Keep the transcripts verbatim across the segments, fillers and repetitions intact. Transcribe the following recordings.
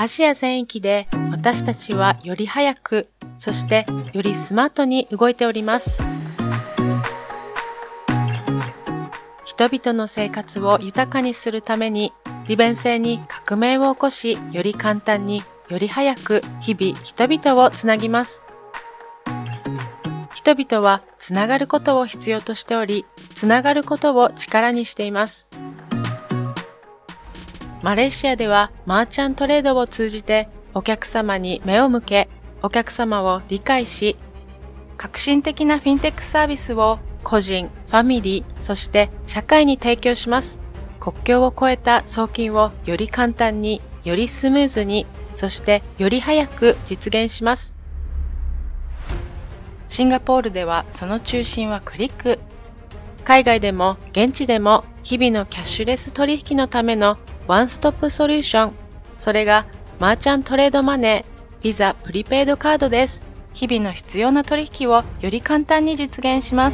アジア全域で私たちはより早く、そしてよりスマートに動いております。人々の生活を豊かにするために、利便性に革命を起こし、より簡単に、より早く、日々人々をつなぎます。人々はつながることを必要としており、つながることを力にしています。マレーシアではマーチャントレードを通じてお客様に目を向け、お客様を理解し、革新的なフィンテックサービスを個人、ファミリー、そして社会に提供します。国境を越えた送金をより簡単に、よりスムーズに、そしてより早く実現します。シンガポールではその中心はクリック。海外でも現地でも日々のキャッシュレス取引のためのワンストップソリューション。それがマーチャントレードマネー、ビザプリペイドカードです。日々の必要な取引をより簡単に実現します。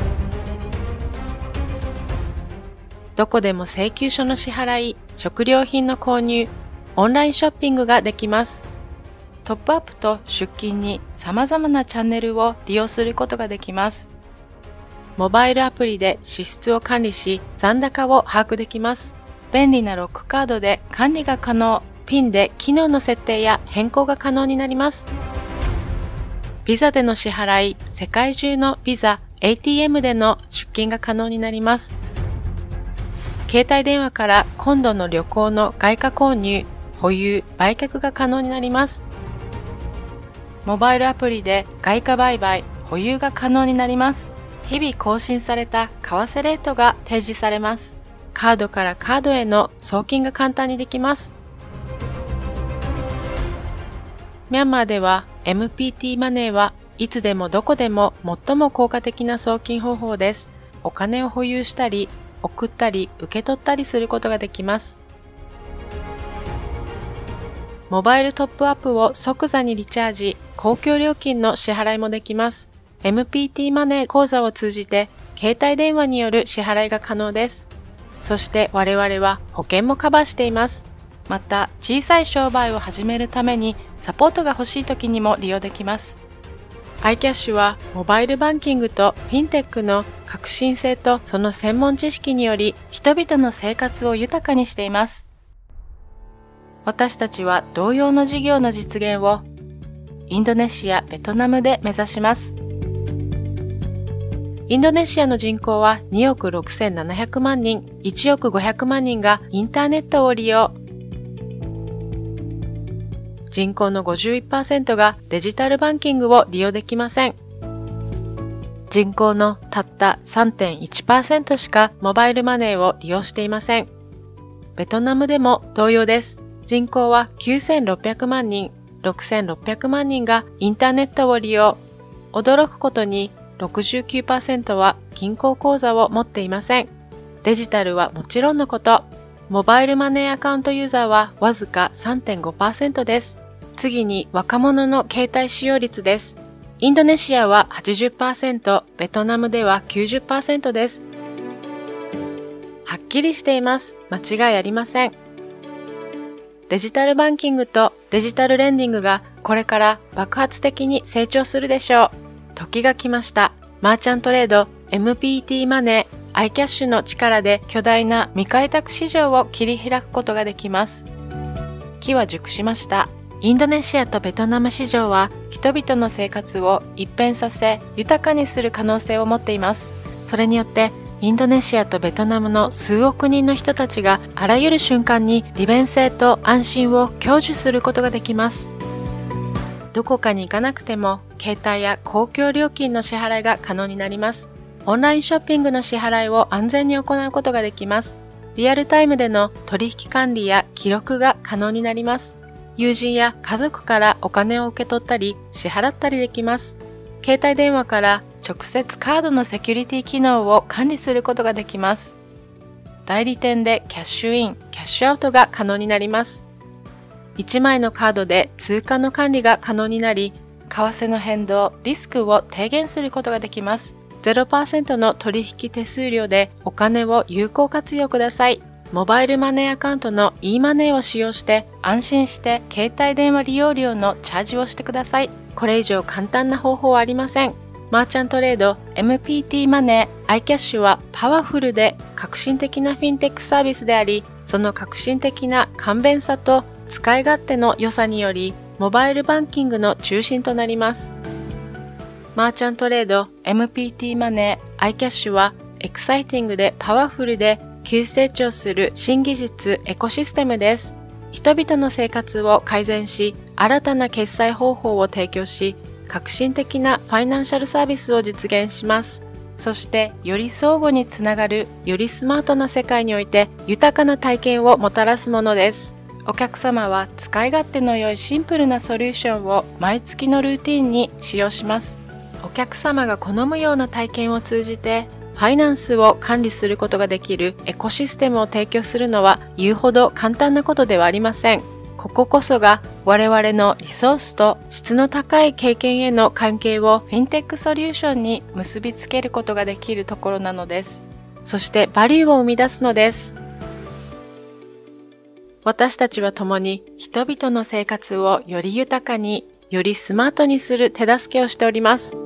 どこでも請求書の支払い、食料品の購入、オンラインショッピングができます。トップアップと出金に様々なチャンネルを利用することができます。モバイルアプリで支出を管理し、残高を把握できます。便利なロックカードで管理が可能。ピンで機能の設定や変更が可能になります。ビザでの支払い、世界中のビザ、エーティーエム での出金が可能になります。携帯電話から今度の旅行の外貨購入、保有、売却が可能になります。モバイルアプリで外貨売買、保有が可能になります。日々更新された為替レートが提示されます。カードからカードへの送金が簡単にできます。ミャンマーでは エムピーティー マネーはいつでもどこでも最も効果的な送金方法です。お金を保有したり、送ったり、受け取ったりすることができます。モバイルトップアップを即座にリチャージ、公共料金の支払いもできます。エムピーティー マネー口座を通じて、携帯電話による支払いが可能です。そして我々は保険もカバーしています。また、小さい商売を始めるためにサポートが欲しい時にも利用できます。iCash はモバイルバンキングとフィンテックの革新性とその専門知識により人々の生活を豊かにしています。私たちは同様の事業の実現をインドネシア、ベトナムで目指します。インドネシアの人口はにおくろくせんななひゃくまんにん、いちおくごひゃくまんにんがインターネットを利用。人口の ごじゅういちパーセント がデジタルバンキングを利用できません。人口のたった さんてんいちパーセント しかモバイルマネーを利用していません。ベトナムでも同様です。人口はきゅうせんろっぴゃくまんにん、ろくせんろっぴゃくまんにんがインターネットを利用。驚くことに ろくじゅうきゅうパーセント は銀行口座を持っていません。デジタルはもちろんのこと、モバイルマネーアカウントユーザーはわずか さんてんごパーセント です。次に若者の携帯使用率です。インドネシアは はちじゅっパーセント、ベトナムでは きゅうじゅっパーセント です。はっきりしています。間違いありません。デジタルバンキングとデジタルレンディングがこれから爆発的に成長するでしょう。時が来ました。マーチャントレード、エムピーティー マネー、iCash の力で巨大な未開拓市場を切り開くことができます。機は熟しました。インドネシアとベトナム市場は人々の生活を一変させ豊かにする可能性を持っています。それによってインドネシアとベトナムの数億人の人たちがあらゆる瞬間に利便性と安心を享受することができます。どこかに行かなくても携帯や公共料金の支払いが可能になります。オンラインショッピングの支払いを安全に行うことができます。リアルタイムでの取引管理や記録が可能になります。友人や家族からお金を受け取ったり支払ったりできます。携帯電話から直接カードのセキュリティ機能を管理することができます。代理店でキャッシュイン、キャッシュアウトが可能になります。いちまいのカードで通貨の管理が可能になり、為替の変動、リスクを低減することができます。ゼロパーセント の取引手数料でお金を有効活用ください。 モバイルマネーアカウントの e マネーを使用して安心して携帯電話利用料のチャージをしてください。これ以上簡単な方法はありません。マーチャントレード エムピーティー マネー iCash はパワフルで革新的なフィンテックサービスであり、その革新的な簡便さと使い勝手の良さにより、モバイルバンキングの中心となります。マーチャントレード エムピーティー マネー iCash はエクサイティングでパワフルで急成長する新技術エコシステムです。人々の生活を改善し、新たな決済方法を提供し、革新的なファイナンシャルサービスを実現します。そして、より相互につながる、よりスマートな世界において豊かな体験をもたらすものです。お客様は使い勝手の良いシンプルなソリューションを毎月のルーティンに使用します。お客様が好むような体験を通じて、ファイナンスを管理することができるエコシステムを提供するのは言うほど簡単なことではありません。こここそが我々のリソースと質の高い経験への関係をフィンテックソリューションに結びつけることができるところなのです。そしてバリューを生み出すのです。私たちは共に人々の生活をより豊かに、よりスマートにする手助けをしております。